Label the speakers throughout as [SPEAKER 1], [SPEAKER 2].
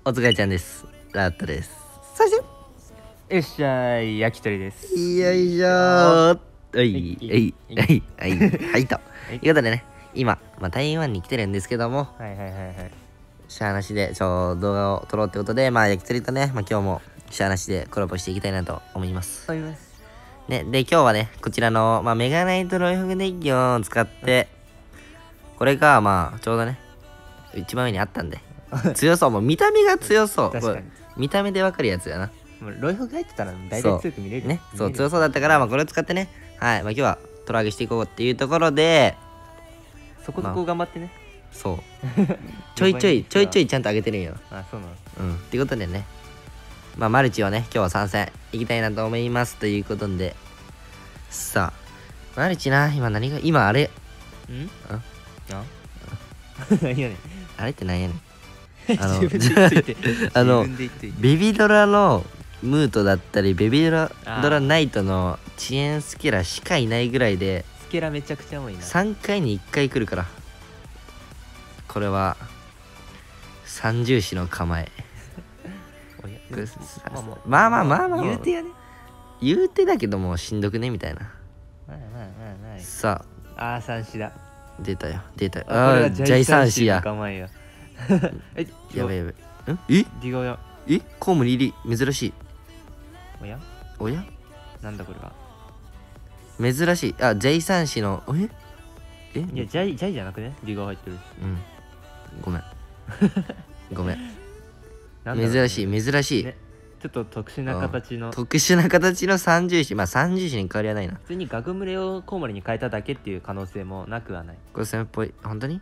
[SPEAKER 1] お疲れちゃんです。ラットです。そし
[SPEAKER 2] よっしゃい、焼き鳥です。
[SPEAKER 1] て、よいしょー。はい、はい、はい、はい、と。いうことでね、今、台湾に来てるんですけども、
[SPEAKER 2] はいはいはいはい。
[SPEAKER 1] シャアなしで動画を撮ろうってことで、焼き鳥とね、今日もシャアなしでコラボしていきたいなと思います。ね、で、今日はね、こちらの、メガナイトロイフグデッキを使って、これが、ちょうどね、一番上にあったんで、強そう、もう見た目が強そう。
[SPEAKER 2] 確かに。
[SPEAKER 1] 見た目でわかるやつやな。
[SPEAKER 2] もうロイフが入ってたら大体強く見れる
[SPEAKER 1] ね。そう、強そうだったから、これを使ってね、はい、今日はトラ上げしていこうっていうところで、
[SPEAKER 2] そこそこ頑張ってね。
[SPEAKER 1] そう。ちょいちょいちゃんと上げてるんよ。
[SPEAKER 2] あ、そうなの。
[SPEAKER 1] うん。っていうことでね、マルチをね、今日は参戦いきたいなと思いますということで、さあ、マルチな、今あれ、
[SPEAKER 2] 何やねん。
[SPEAKER 1] あれってなんやねん。ベビドラのムートだったりベビドラナイトの遅延スケラしかいないぐらいで、
[SPEAKER 2] スケラめちゃくちゃ多いな。
[SPEAKER 1] 3回に1回来るから、これは三重視の構え。言うてやね、言うてだけどもしんどくねみたいな。さ
[SPEAKER 2] あ、三子だ。
[SPEAKER 1] 出たよ
[SPEAKER 2] ああ、
[SPEAKER 1] ジャイ三子や。やべんコウモリ入り珍しい。おや
[SPEAKER 2] なんだこれは。
[SPEAKER 1] 珍しい。あ、ジャイ三子の
[SPEAKER 2] いや、ジャイじゃなくね、リガ入ってるし。
[SPEAKER 1] ごめん珍しい、
[SPEAKER 2] ちょっと特殊な
[SPEAKER 1] 形の三重視。三重視に変わりはないな。
[SPEAKER 2] 普通にガグムレをコウモリに変えただけっていう可能性もなくはない。
[SPEAKER 1] これ攻めっぽい。本当に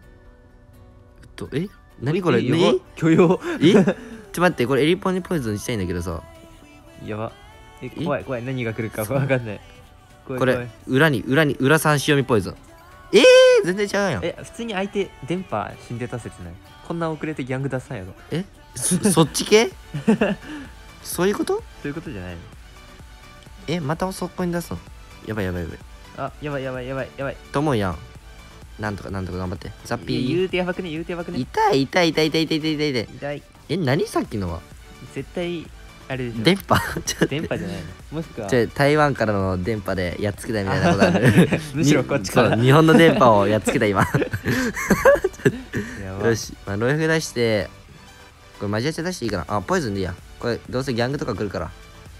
[SPEAKER 1] 何これ
[SPEAKER 2] 許容
[SPEAKER 1] ちょ待って、これエリポンにポイズンしたいんだけどさ。
[SPEAKER 2] やば。怖い、何が来るか分かんない。
[SPEAKER 1] これ裏三塩みポイズン。全然違うやん。
[SPEAKER 2] 普通に相手電波死んでた説ない。こんな遅れてギャング出さんやろ。
[SPEAKER 1] そっち系そういうこと？
[SPEAKER 2] そういうことじゃない
[SPEAKER 1] の？またそこに出すの？やばい。
[SPEAKER 2] あ、やばい
[SPEAKER 1] と思うやん。なんとか頑張って。ザッピー。
[SPEAKER 2] 言うてやばくね。
[SPEAKER 1] 痛い。何さっきのは。
[SPEAKER 2] 絶対あれでしょ。
[SPEAKER 1] 電波
[SPEAKER 2] 電波じゃないの。もしくは
[SPEAKER 1] 台湾からの電波でやっつけたみたいなことある。
[SPEAKER 2] むしろこっちから
[SPEAKER 1] 日本の電波をやっつけた今。
[SPEAKER 2] やば。
[SPEAKER 1] よし、ロイフ出して、これマジアチャ出していいかな。あ、ポイズンでいいや。これどうせギャングとか来るから。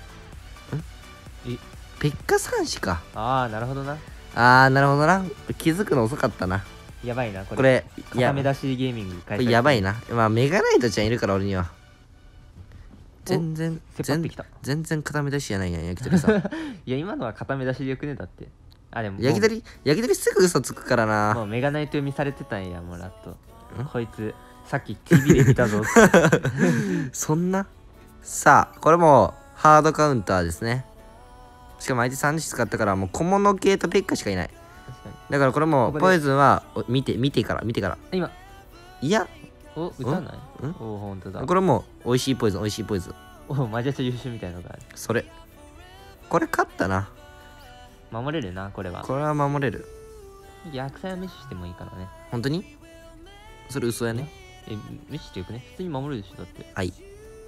[SPEAKER 1] ペッカ三子か。
[SPEAKER 2] ああ、なるほどな。
[SPEAKER 1] 気づくの遅かったな。
[SPEAKER 2] やばいな、
[SPEAKER 1] これ
[SPEAKER 2] 固め出しゲーミング
[SPEAKER 1] これやばいな。メガナイトちゃんいるから俺には。全然固め出しじゃないやん、焼き鳥さん。
[SPEAKER 2] いや、今のは固め出しでよくねだって。あ、でも
[SPEAKER 1] 焼き鳥すぐ嘘つくからな。
[SPEAKER 2] もうメガナイト読みされてたんや、もうラット。こいつさっき TV で見たぞ。
[SPEAKER 1] そんな。さあ、これもハードカウンターですね。しかも相手3使ったからもう小物系とペッカしかいない。だからこれもポイズンは見てから
[SPEAKER 2] 今
[SPEAKER 1] いや
[SPEAKER 2] 打たない。ほんとだ。
[SPEAKER 1] これも美味しいポイズン。
[SPEAKER 2] マジャチャ優秀みたいなのがある。
[SPEAKER 1] これ勝ったな。
[SPEAKER 2] 守れるな。これは
[SPEAKER 1] 守れる。
[SPEAKER 2] 薬剤は無視してもいいからね。
[SPEAKER 1] 本当にそれ嘘やね。
[SPEAKER 2] 無視してよくね。普通に守るでしょだって。
[SPEAKER 1] はい。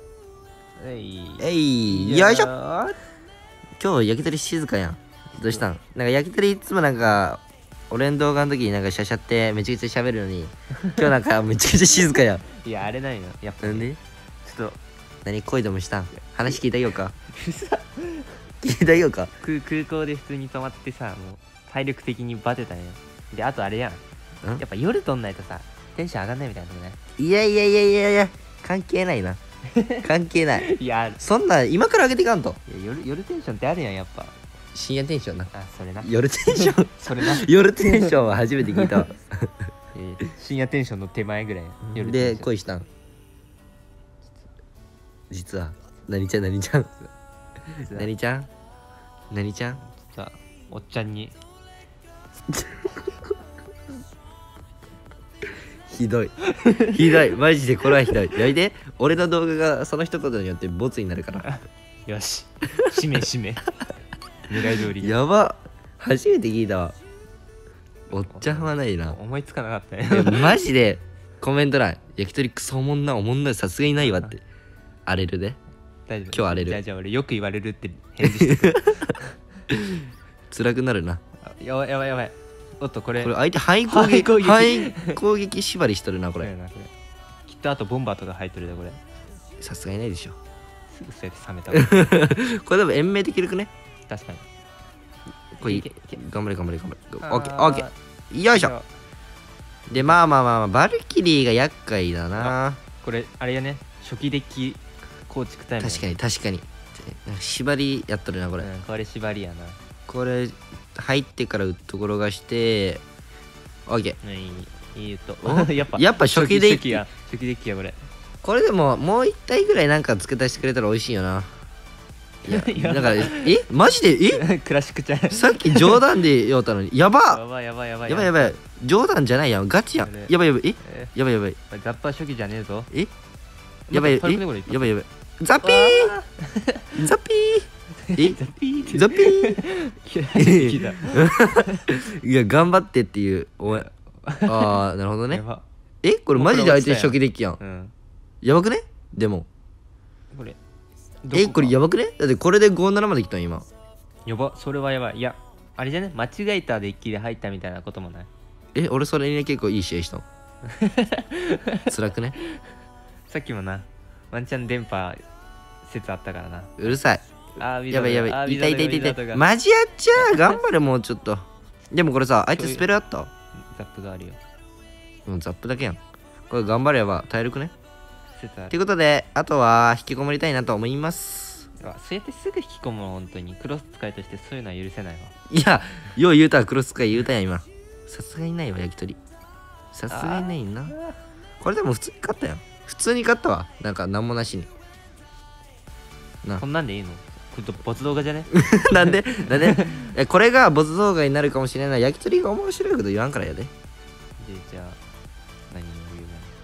[SPEAKER 2] よ
[SPEAKER 1] いしょ。今日焼き鳥静かやん。どうしたん？焼き鳥いつも俺の動画の時にシャシャってめちゃくちゃ喋るのに、今日めちゃくちゃ静かやん。
[SPEAKER 2] いや、あれないの。やっぱ
[SPEAKER 1] なんで？
[SPEAKER 2] ちょっと
[SPEAKER 1] 何恋でもしたん？話聞いてあげようか。
[SPEAKER 2] 空港で普通に泊まってさ、もう体力的にバテたんや。で、あとあれやん。やっぱ夜撮んないとさ、テンション上がんないみたいなとこね。
[SPEAKER 1] いや、関係ないな。関係ない。
[SPEAKER 2] いや、
[SPEAKER 1] そんな今から上げていかんと。
[SPEAKER 2] 夜テンションってあるやん、やっぱ。
[SPEAKER 1] 深夜テンションな。
[SPEAKER 2] あ、それな。
[SPEAKER 1] 夜テンション
[SPEAKER 2] それな。
[SPEAKER 1] 夜テンションは初めて聞いた。
[SPEAKER 2] 深夜テンションの手前ぐらい。
[SPEAKER 1] で、恋したん？実は何ちゃん
[SPEAKER 2] じゃあおっちゃんに。
[SPEAKER 1] ひどいマジでこれはひどい。やめて。俺の動画がその一言によってボツになるから。
[SPEAKER 2] よし、しめ狙い通り。
[SPEAKER 1] やば、初めて聞いたわ。おっちゃんはないな。
[SPEAKER 2] 思いつかなかったね。
[SPEAKER 1] マジでコメント欄焼き鳥クソおもんなさすがにないわって。 荒れるで。
[SPEAKER 2] 大丈夫。
[SPEAKER 1] 今日荒れる。
[SPEAKER 2] じゃあ俺よく言われるって返事してくる。
[SPEAKER 1] 辛くなるな。
[SPEAKER 2] やばいやばいやばい。おっとこれ
[SPEAKER 1] 相手範囲攻撃縛りしとるなこれ。
[SPEAKER 2] きっとあとボンバーとか入っとるでこれ。
[SPEAKER 1] さすがにないでしょ。
[SPEAKER 2] すぐそうやって冷めた。
[SPEAKER 1] これでも延命できるくね。
[SPEAKER 2] 確かに。
[SPEAKER 1] これ頑張れ。オッケーよいしょ。でまあバルキリーが厄介だな。
[SPEAKER 2] これあれやね、初期デッキ構築タイム。
[SPEAKER 1] 確かに縛りやっとるなこれ。
[SPEAKER 2] これ縛りやな。
[SPEAKER 1] これ入ってから打っところがして、オッケ
[SPEAKER 2] ー。いいと。
[SPEAKER 1] やっぱ初期デッキ
[SPEAKER 2] やこれ。
[SPEAKER 1] これでももう一体ぐらいなんか付け足してくれたら美味しいよな。いやだからマジで
[SPEAKER 2] クラシックちゃん。
[SPEAKER 1] さっき冗談で言おうたのにやばい冗談じゃないやんガチやん。やばい
[SPEAKER 2] ザッパー初期じゃねえぞ。
[SPEAKER 1] やばいザッピーザッピーいや頑張ってっていうお前。ああなるほどね。これマジで相手初期デッキやん。やばくね。でも
[SPEAKER 2] これ
[SPEAKER 1] やばくね。だってこれで57まで来たん今。
[SPEAKER 2] やば、それはやばい。いやあれじゃね、間違えたデッキで入ったみたいなこともない。
[SPEAKER 1] 俺それにね結構いい試合したの。辛くね。
[SPEAKER 2] さっきもなワンチャン電波説あったからな。
[SPEAKER 1] うるさい。やばい痛いマジやっちゃ頑張れもうちょっと。でもこれさ相手スペルあった。
[SPEAKER 2] ザップがあるよ。
[SPEAKER 1] もうザップだけやん。これ頑張れば耐えるくね。
[SPEAKER 2] 説ある。
[SPEAKER 1] ということであとは引きこもりたいなと思います。
[SPEAKER 2] そうやってすぐ引きこむの本当にクロス使いとしてそういうのは許せないわ。
[SPEAKER 1] いやよう言うたわ。クロス使い言うたやん今。さすがにないわ焼き鳥。さすがにないな。これでも普通に勝ったやん。普通に勝ったわ。なんか何もなしに
[SPEAKER 2] こんなんでいいの。これボツ動画じゃね。
[SPEAKER 1] なんでこれがボツ動画になるかもしれない。焼き鳥が面白いこと言わんからやで。
[SPEAKER 2] じゃあ何を言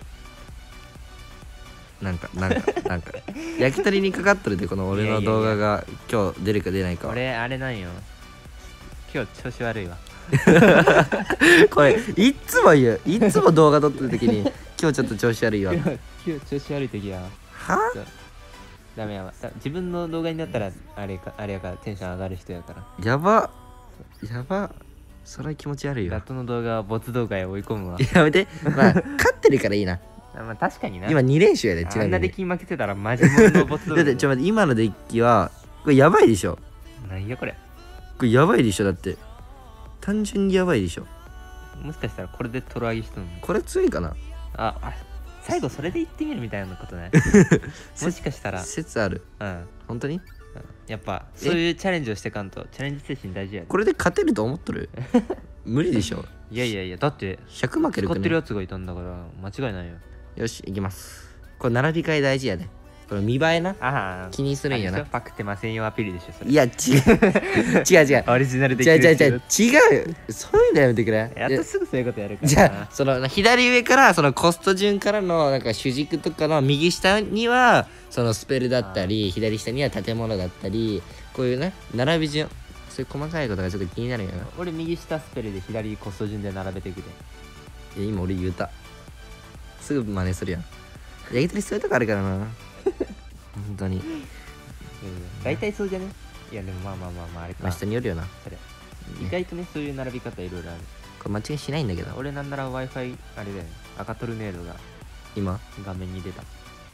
[SPEAKER 2] う
[SPEAKER 1] の。なんか焼き鳥にかかっとるでこの俺の動画が今日出るか出ないか。
[SPEAKER 2] 俺あれなんよ、今日調子悪いわ。
[SPEAKER 1] これいつも言う。いつも動画撮ってる時に今日ちょっと調子悪いわ。
[SPEAKER 2] 今日調子悪い時やダメやわ。自分の動画になったらあれやからテンション上がる人やから。
[SPEAKER 1] やばそれは気持ち悪いよ。
[SPEAKER 2] ラットの動画はボツ動画へ追い込むわ。
[SPEAKER 1] やめて。まあ勝ってるからいいな。
[SPEAKER 2] まあ確かにな。
[SPEAKER 1] 今2連勝やで。ちなみに
[SPEAKER 2] あんなデッキに負けてたらマジモンのボツ動画。
[SPEAKER 1] だって待って今のデッキはこれやばいでしょ。
[SPEAKER 2] 何やこれ。
[SPEAKER 1] これやばいでしょ。だって単純にやばいでしょ。
[SPEAKER 2] もしかしたらこれでトロ上げしたの。
[SPEAKER 1] これ強いかな。
[SPEAKER 2] 最後それで言ってみるみたいなことね。もしかしたら
[SPEAKER 1] 説ある。本当に
[SPEAKER 2] やっぱそういうチャレンジをしてかんと。チャレンジ精神大事やで。
[SPEAKER 1] これで勝てると思っとる。無理でしょ。
[SPEAKER 2] いやだって
[SPEAKER 1] 100負けるくね。
[SPEAKER 2] 使ってるやつがいたんだから間違いないよ。
[SPEAKER 1] よし行きます。これ並び替え大事やで。これ見栄えな。気にするんやな。
[SPEAKER 2] パクってませんよアピールでしょそれ。
[SPEAKER 1] いや違う
[SPEAKER 2] オリジナルで
[SPEAKER 1] 違うそういうのやめてくれ。
[SPEAKER 2] やっとすぐそういうことやるから。
[SPEAKER 1] じゃあその左上からそのコスト順からのなんか主軸とかの右下にはそのスペルだったり左下には建物だったりこういうね並び順、そういう細かいことがちょっと気になるんやな。
[SPEAKER 2] 俺右下スペルで左コスト順で並べていくで。
[SPEAKER 1] 今俺言うた。すぐ真似するやん。焼き鳥そういうとこあるからな。本当に
[SPEAKER 2] 大体そうじゃね。いやでもまああれか。
[SPEAKER 1] 人によるよな
[SPEAKER 2] それ。意外とねそういう並び方いろいろある。
[SPEAKER 1] これ間違いしないんだけど。
[SPEAKER 2] 俺なんなら Wi-Fi あれだよね。赤トルネードが
[SPEAKER 1] 今
[SPEAKER 2] 画面に出た。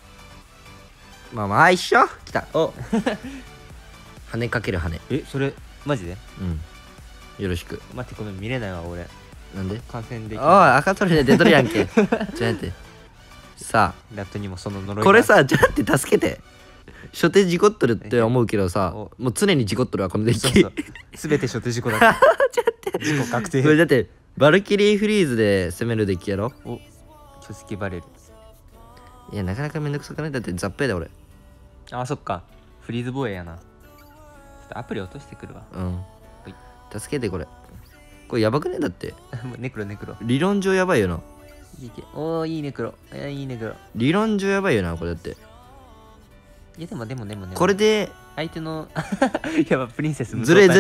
[SPEAKER 1] 一緒来た。羽かける羽。
[SPEAKER 2] それマジで。
[SPEAKER 1] よろしく。
[SPEAKER 2] 待ってごめん見れないわ俺。
[SPEAKER 1] なんで
[SPEAKER 2] 観戦でき
[SPEAKER 1] ない。おい赤トルで出とるやんけ。ちょっと待ってさあ
[SPEAKER 2] ラットにもその呪い
[SPEAKER 1] これさちょっと助けて。初手事故っとるって思うけどさもう常に事故っとるわこのデッキ。
[SPEAKER 2] 全て初手事故だから。事故確定。
[SPEAKER 1] これだってバルキリーフリーズで攻めるデッキやろ。
[SPEAKER 2] 挙式バレル。
[SPEAKER 1] いやなかなかめんどくさくない。だってザッペだ俺。
[SPEAKER 2] そっかフリーズ防衛やな。ちょっとアプリ落としてくるわ。
[SPEAKER 1] 助けてこれ。これやばくね。だって
[SPEAKER 2] ネクロ
[SPEAKER 1] 理論上やばいよな。
[SPEAKER 2] いいネクロ。いいネクロ。
[SPEAKER 1] 理論上やばいよなこれ。だって
[SPEAKER 2] いやでも
[SPEAKER 1] これで
[SPEAKER 2] 相手のやばプリンセス
[SPEAKER 1] ずるい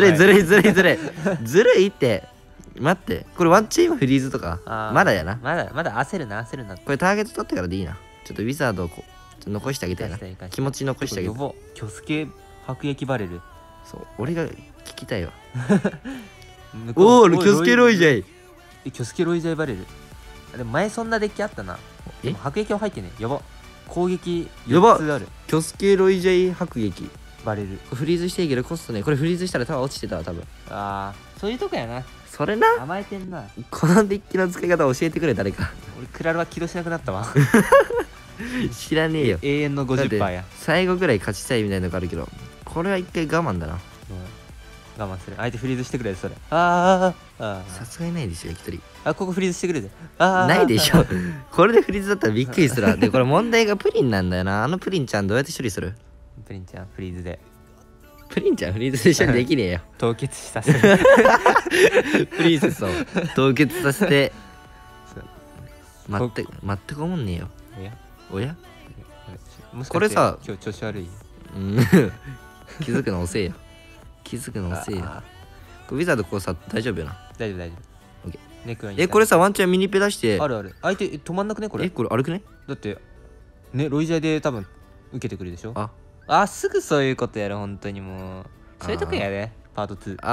[SPEAKER 1] って待ってこれワンチームフリーズとかまだやな。
[SPEAKER 2] まだ焦るな。
[SPEAKER 1] これターゲット取ってからでいいな。ちょっとウィザードをこ残してあげたいな。
[SPEAKER 2] 出したい
[SPEAKER 1] 気持ち残してあげたい。
[SPEAKER 2] やばキョスケ白焼きバレル。
[SPEAKER 1] そう俺が聞きたいわ。
[SPEAKER 2] 向こう
[SPEAKER 1] おおキョスケロイジャイ。
[SPEAKER 2] キョスケロイジャイバレル。でも前そんなデッキあったな。
[SPEAKER 1] え
[SPEAKER 2] でも白撃は入ってね。やば攻撃
[SPEAKER 1] やば
[SPEAKER 2] 4つある。
[SPEAKER 1] キョスケロイジャイ迫撃。
[SPEAKER 2] バレル。
[SPEAKER 1] フリーズしていいけどコストね。これフリーズしたらタワー落ちてたわ多分。
[SPEAKER 2] ああそういうとこやな。
[SPEAKER 1] それな。
[SPEAKER 2] 甘えてんな。
[SPEAKER 1] このデッキの使い方教えてくれ誰か。
[SPEAKER 2] 俺クラロワ起動しなくなったわ。
[SPEAKER 1] 知らねえよ。
[SPEAKER 2] 永遠の
[SPEAKER 1] だって
[SPEAKER 2] 50%や。
[SPEAKER 1] 最後ぐらい勝ちたいみたいなのがあるけど、これは一回我慢だな。
[SPEAKER 2] 我慢する。相手フリーズしてくれそれ。ああ
[SPEAKER 1] さすがにないでしょ焼き鳥。
[SPEAKER 2] あここフリーズしてくれで。ああ
[SPEAKER 1] ないでしょ。これでフリーズだったらびっくりするわ。でこれ問題がプリンなんだよな。あのプリンちゃんどうやって処理する？
[SPEAKER 2] プリンちゃんフリーズで
[SPEAKER 1] プリンちゃんフリーズで処理できねえよ。
[SPEAKER 2] 凍結したせる。
[SPEAKER 1] プリンセスを凍結させて
[SPEAKER 2] そう
[SPEAKER 1] 全く思んねえよ。
[SPEAKER 2] おや
[SPEAKER 1] おや
[SPEAKER 2] もしかして
[SPEAKER 1] これさ
[SPEAKER 2] 今日調子悪い。
[SPEAKER 1] うん気づくの遅えよ。気づくの遅えよ。
[SPEAKER 2] あ
[SPEAKER 1] これウィザードこうさ大丈夫よな。
[SPEAKER 2] 大丈夫大丈
[SPEAKER 1] オッケ
[SPEAKER 2] 夫。ネクロに
[SPEAKER 1] これさワンチャンミニペ出して
[SPEAKER 2] あるある。相手止まんなくねこれ。
[SPEAKER 1] これ歩くね。
[SPEAKER 2] だってねロイジャイで多分受けてくるでしょ。
[SPEAKER 1] あ
[SPEAKER 2] すぐそういうことやる本当にもう。そういうとこやでパート2。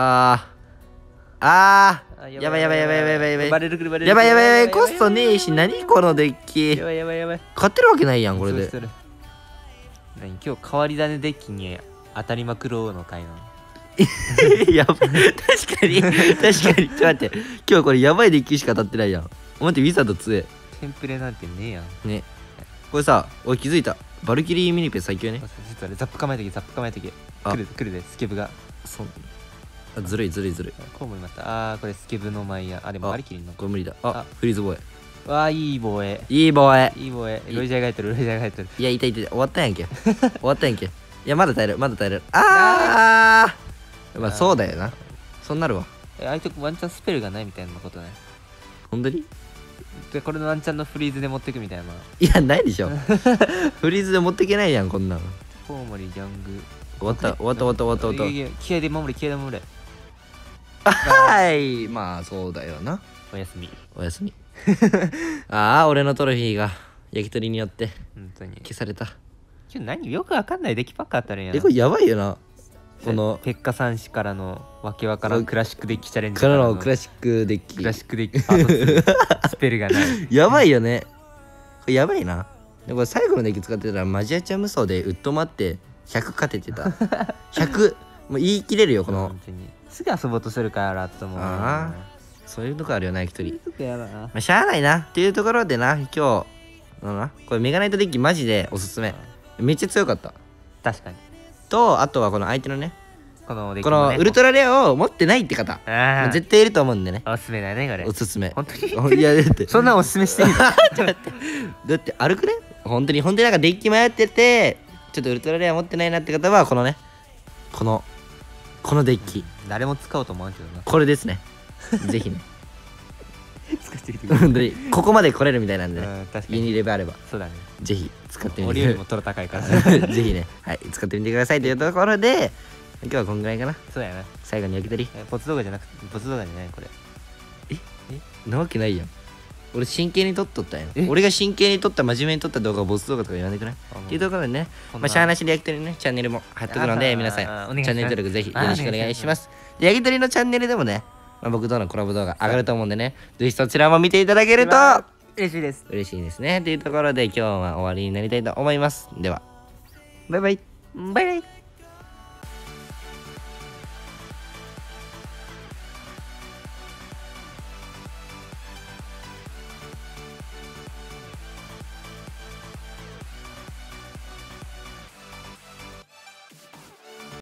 [SPEAKER 1] やばいやばいやばいやばいやばいやばい
[SPEAKER 2] バレるくるバレる。
[SPEAKER 1] やばいやばいやばいコストねえし何このデッキ
[SPEAKER 2] やばいやばいやばい。
[SPEAKER 1] 勝ってるわけないやんこれで。
[SPEAKER 2] そうする。何今日変わり種デッキに当たりまくろうの回なの。
[SPEAKER 1] やば確かにちょっと待って今日これやばいデッキしか当たってないやん。待ってウィザード強え
[SPEAKER 2] テンプレなんてねえやん。
[SPEAKER 1] ね。これさ俺気づいた。バルキリーミニペ最強ね。
[SPEAKER 2] 実はねザップ構えてけザップ構えてけ。
[SPEAKER 1] あ
[SPEAKER 2] 来るでスケブが。
[SPEAKER 1] そうずるいずるいずるい。
[SPEAKER 2] こうもいましたこれスケブのマイヤー。でもありきりの
[SPEAKER 1] これ無理だ。
[SPEAKER 2] あ
[SPEAKER 1] フリーズボー
[SPEAKER 2] いい防衛
[SPEAKER 1] イいいボーイ。
[SPEAKER 2] いい防衛。ロイジャイが入ってるロイジャイが入ってる。
[SPEAKER 1] いや痛い痛い終わったやんけ終わったやんけ。いやまだ耐えるまだ耐える。まあそうだよな。そうなるわ。
[SPEAKER 2] 相手ワンチャンスペルがないみたいなことね。
[SPEAKER 1] 本当に
[SPEAKER 2] でこれのワンチャンのフリーズで持ってくみたいな。
[SPEAKER 1] いやないでしょフリーズで持っていけないやんこんなの。
[SPEAKER 2] コウモリギャング
[SPEAKER 1] 終わった終わった終わった終わった終わっ
[SPEAKER 2] いや気合で守れ気合で守れ。
[SPEAKER 1] た。はいまあそうだよな。
[SPEAKER 2] おやすみ。
[SPEAKER 1] おやすみ俺のトロフィーが焼き鳥によって
[SPEAKER 2] 本当に
[SPEAKER 1] 消された。
[SPEAKER 2] 今日何よくわかんないデッキパックあったらんやん。
[SPEAKER 1] これやばいよな。この
[SPEAKER 2] ペッカ三子からのわけわからんクラシックデッキチャレンジ
[SPEAKER 1] からのクラシックデッキ
[SPEAKER 2] クラシックデッキパート2スペルがない。
[SPEAKER 1] やばいよね。これやばいな。でこれ最後のデッキ使ってたらマジアチャ無双でウッド待って100勝ててた。100もう言い切れるよこの。
[SPEAKER 2] 本当にすぐ遊ぼうとするからと思う。
[SPEAKER 1] そういうとこあるよな焼き鳥。
[SPEAKER 2] そういうとこやだな。
[SPEAKER 1] まあ、しゃあないなっていうところでな今日これメガナイトデッキマジでおすすめ。めっちゃ強かった。
[SPEAKER 2] 確かに
[SPEAKER 1] とあとはこの相手のね
[SPEAKER 2] このデッキ
[SPEAKER 1] こ
[SPEAKER 2] もね
[SPEAKER 1] のウルトラレアを持ってないって方
[SPEAKER 2] あー
[SPEAKER 1] 絶対いると思うんでね
[SPEAKER 2] おすすめだねこれ
[SPEAKER 1] おすすめ。
[SPEAKER 2] 本当に
[SPEAKER 1] いやだって
[SPEAKER 2] そんなおすすめしていいの？
[SPEAKER 1] だって歩くね本当になんかデッキ迷っててちょっとウルトラレア持ってないなって方はこのねこのデッキ
[SPEAKER 2] 誰も使おうと思わんけどな。
[SPEAKER 1] これですね。ぜひね
[SPEAKER 2] 使ってみてください。
[SPEAKER 1] 本当にここまで来れるみたいなんでね
[SPEAKER 2] 確か
[SPEAKER 1] 家に
[SPEAKER 2] に
[SPEAKER 1] レベルあれば
[SPEAKER 2] そうだね。
[SPEAKER 1] ぜひ使ってみて
[SPEAKER 2] 俺よりもトロ高いから。
[SPEAKER 1] ぜひねはい使ってみてくださいというところで今日はこんぐらいかな。
[SPEAKER 2] そうやな。
[SPEAKER 1] 最後に焼き鳥
[SPEAKER 2] ポツ動画じゃなくてポツ動画じゃないこれ。
[SPEAKER 1] なわけないやん。俺真剣に撮っとったんや
[SPEAKER 2] え
[SPEAKER 1] 俺が真剣に撮った真面目に撮った動画をボス動画とか言わなくないっていうところでね
[SPEAKER 2] こんな
[SPEAKER 1] まあしゃーなしで焼き鳥のねチャンネルも貼っとくので皆さんチ
[SPEAKER 2] お願いします
[SPEAKER 1] ャンネル登録ぜひよろしくお願いします。で焼き鳥のチャンネルでもね僕とのコラボ動画上がると思うんでねぜひそちらも見ていただけると
[SPEAKER 2] 嬉しいです。
[SPEAKER 1] 嬉しいですねというところで今日は終わりになりたいと思います。ではバイバイ。
[SPEAKER 2] バイバイ。